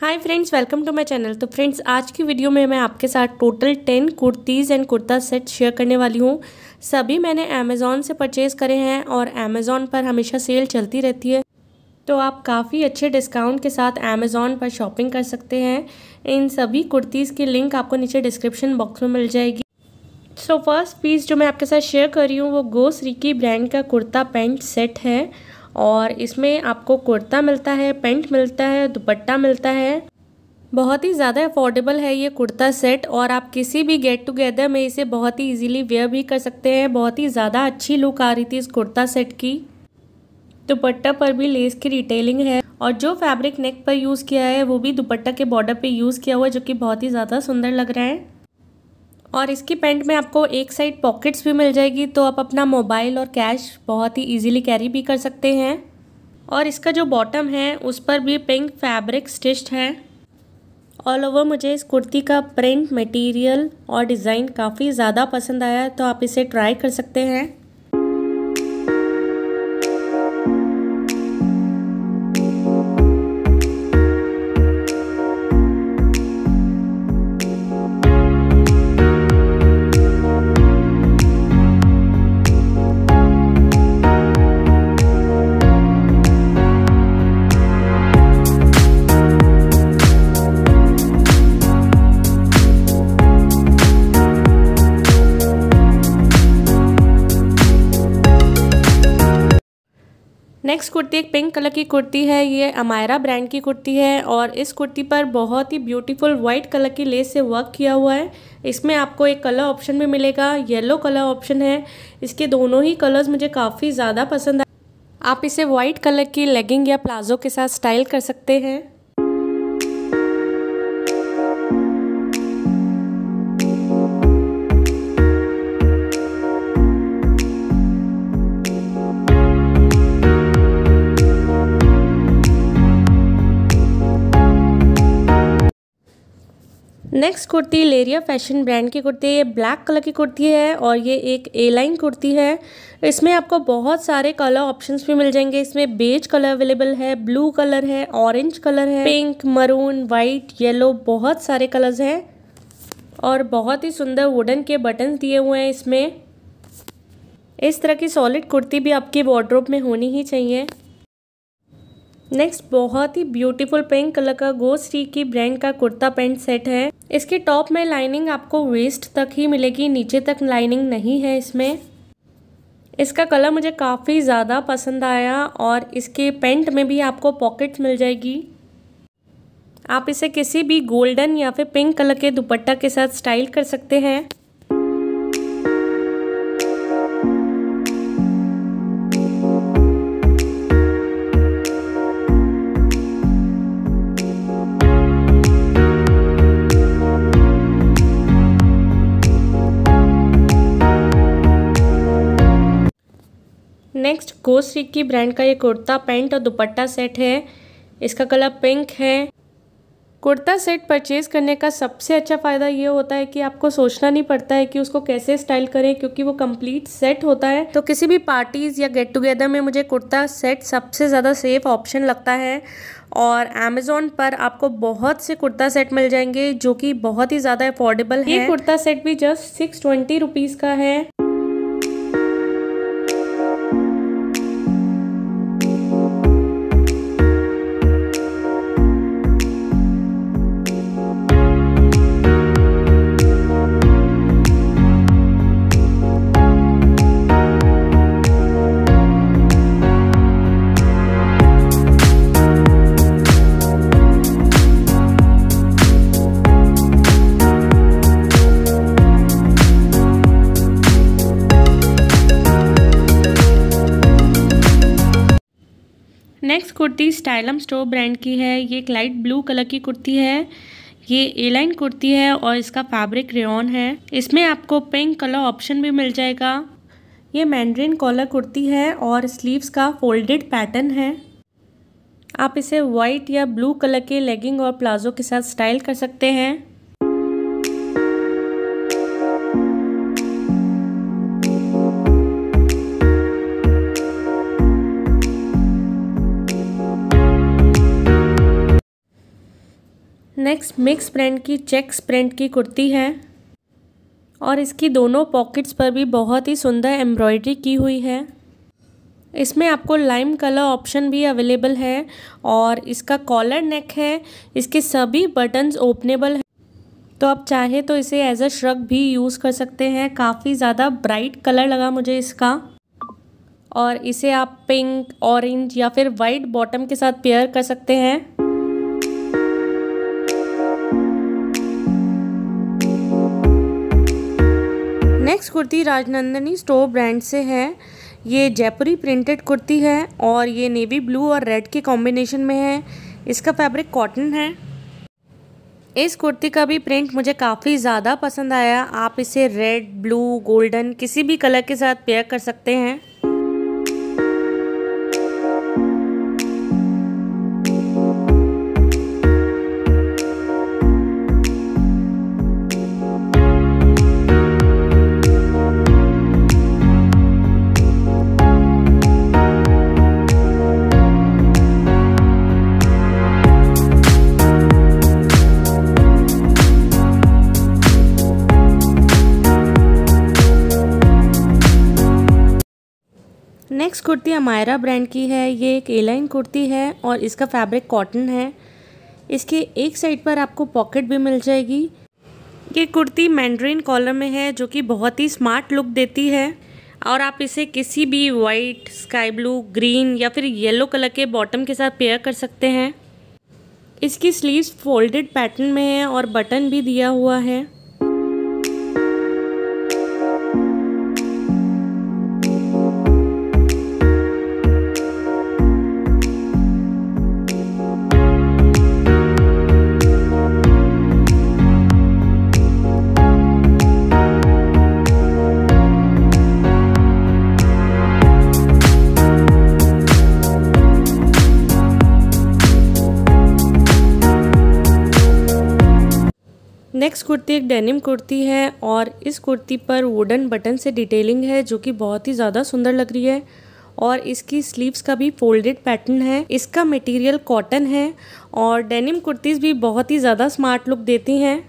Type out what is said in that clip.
Hi friends, welcome to my channel. तो friends, आज की वीडियो में मैं आपके साथ total 10 kurtis and kurta set share करने वाली हूँ। सभी मैंने अमेज़ॉन से परचेज़ करे हैं और अमेज़ॉन पर हमेशा सेल चलती रहती है, तो आप काफ़ी अच्छे डिस्काउंट के साथ अमेज़ॉन पर शॉपिंग कर सकते हैं। इन सभी कुर्तीज़ की लिंक आपको नीचे डिस्क्रिप्शन बॉक्स में मिल जाएगी। सो फर्स्ट पीस जो मैं आपके साथ शेयर कर रही हूँ वो गोस रिकी ब्रांड का कुर्ता पैंट सेट है और इसमें आपको कुर्ता मिलता है, पैंट मिलता है, दुपट्टा मिलता है। बहुत ही ज़्यादा अफोर्डेबल है ये कुर्ता सेट और आप किसी भी गेट टुगेदर में इसे बहुत ही इजीली वेयर भी कर सकते हैं। बहुत ही ज़्यादा अच्छी लुक आ रही थी इस कुर्ता सेट की। दुपट्टा पर भी लेस की डिटेलिंग है और जो फैब्रिक नेक पर यूज़ किया है वो भी दुपट्टा के बॉर्डर पे यूज़ किया हुआ है, जो कि बहुत ही ज़्यादा सुंदर लग रहा है। और इसकी पैंट में आपको एक साइड पॉकेट्स भी मिल जाएगी, तो आप अपना मोबाइल और कैश बहुत ही इजीली कैरी भी कर सकते हैं। और इसका जो बॉटम है उस पर भी पिंक फैब्रिक स्टिच्ड है। ऑल ओवर मुझे इस कुर्ती का प्रिंट, मटेरियल और डिज़ाइन काफ़ी ज़्यादा पसंद आया, तो आप इसे ट्राई कर सकते हैं। नेक्स्ट कुर्ती एक पिंक कलर की कुर्ती है। ये अमायरा ब्रांड की कुर्ती है और इस कुर्ती पर बहुत ही ब्यूटीफुल वाइट कलर की लेस से वर्क किया हुआ है। इसमें आपको एक कलर ऑप्शन भी मिलेगा, येलो कलर ऑप्शन है। इसके दोनों ही कलर्स मुझे काफ़ी ज़्यादा पसंद आए। आप इसे वाइट कलर की लेगिंग या प्लाजो के साथ स्टाइल कर सकते हैं। नेक्स्ट कुर्ती लेरिया फैशन ब्रांड की कुर्ती है। ये ब्लैक कलर की कुर्ती है और ये एक ए लाइन कुर्ती है। इसमें आपको बहुत सारे कलर ऑप्शंस भी मिल जाएंगे। इसमें बेज कलर अवेलेबल है, ब्लू कलर है, ऑरेंज कलर है, पिंक, मरून, वाइट, येलो, बहुत सारे कलर्स हैं और बहुत ही सुंदर वुडन के बटन्स दिए हुए हैं इसमें। इस तरह की सॉलिड कुर्ती भी आपकी वार्डरोब में होनी ही चाहिए। नेक्स्ट बहुत ही ब्यूटीफुल पिंक कलर का गोस रिकी ब्रांड का कुर्ता पैंट सेट है। इसके टॉप में लाइनिंग आपको वेस्ट तक ही मिलेगी, नीचे तक लाइनिंग नहीं है इसमें। इसका कलर मुझे काफ़ी ज़्यादा पसंद आया और इसके पैंट में भी आपको पॉकेट्स मिल जाएगी। आप इसे किसी भी गोल्डन या फिर पिंक कलर के दुपट्टा के साथ स्टाइल कर सकते हैं। नेक्स्ट गोस रिकी ब्रांड का ये कुर्ता पैंट और दुपट्टा सेट है। इसका कलर पिंक है। कुर्ता सेट परचेज करने का सबसे अच्छा फ़ायदा ये होता है कि आपको सोचना नहीं पड़ता है कि उसको कैसे स्टाइल करें, क्योंकि वो कंप्लीट सेट होता है। तो किसी भी पार्टीज़ या गेट टुगेदर में मुझे कुर्ता सेट सबसे ज़्यादा सेफ ऑप्शन लगता है। और अमेज़ॉन पर आपको बहुत से कुर्ता सेट मिल जाएंगे जो कि बहुत ही ज़्यादा अफोर्डेबल है। ये कुर्ता सेट भी जस्ट 620 रुपीज़ का है। Next kurti Stylum store brand की है। ये एक लाइट ब्लू कलर की कुर्ती है। ये ए लाइन कुर्ती है और इसका फैब्रिक रेयॉन है। इसमें आपको पिंक कलर ऑप्शन भी मिल जाएगा। ये मैंड्रिन कॉलर कुर्ती है और स्लीव्स का फोल्डेड पैटर्न है। आप इसे वाइट या ब्लू कलर के लेगिंग और प्लाजो के साथ स्टाइल कर सकते हैं। नेक्स्ट मिक्स प्रिंट की चेक्स प्रिंट की कुर्ती है और इसकी दोनों पॉकेट्स पर भी बहुत ही सुंदर एम्ब्रॉयडरी की हुई है। इसमें आपको लाइम कलर ऑप्शन भी अवेलेबल है और इसका कॉलर नेक है। इसके सभी बटन्स ओपनेबल हैं, तो आप चाहे तो इसे एज अ श्रग भी यूज़ कर सकते हैं। काफ़ी ज़्यादा ब्राइट कलर लगा मुझे इसका, और इसे आप पिंक, ऑरेंज या फिर वाइट बॉटम के साथ पेयर कर सकते हैं। Next kurti Rajnandini store brand से है। ये जयपुरी प्रिंटेड कुर्ती है और ये नेवी ब्लू और रेड के कॉम्बिनेशन में है। इसका फैब्रिक कॉटन है। इस कुर्ती का भी प्रिंट मुझे काफ़ी ज़्यादा पसंद आया। आप इसे रेड, ब्लू, गोल्डन किसी भी कलर के साथ पेयर कर सकते हैं। नेक्स्ट कुर्ती अमायरा ब्रांड की है। ये एक ए-लाइन कुर्ती है और इसका फैब्रिक कॉटन है। इसके एक साइड पर आपको पॉकेट भी मिल जाएगी। ये कुर्ती मैंड्रीन कॉलर में है जो कि बहुत ही स्मार्ट लुक देती है और आप इसे किसी भी वाइट, स्काई ब्लू, ग्रीन या फिर येलो कलर के बॉटम के साथ पेयर कर सकते हैं। इसकी स्लीव्स फोल्डेड पैटर्न में है और बटन भी दिया हुआ है। नेक्स्ट कुर्ती एक डेनिम कुर्ती है और इस कुर्ती पर वुडन बटन से डिटेलिंग है जो कि बहुत ही ज़्यादा सुंदर लग रही है और इसकी स्लीव्स का भी फोल्डेड पैटर्न है। इसका मटेरियल कॉटन है और डेनिम कुर्तीज़ भी बहुत ही ज़्यादा स्मार्ट लुक देती हैं।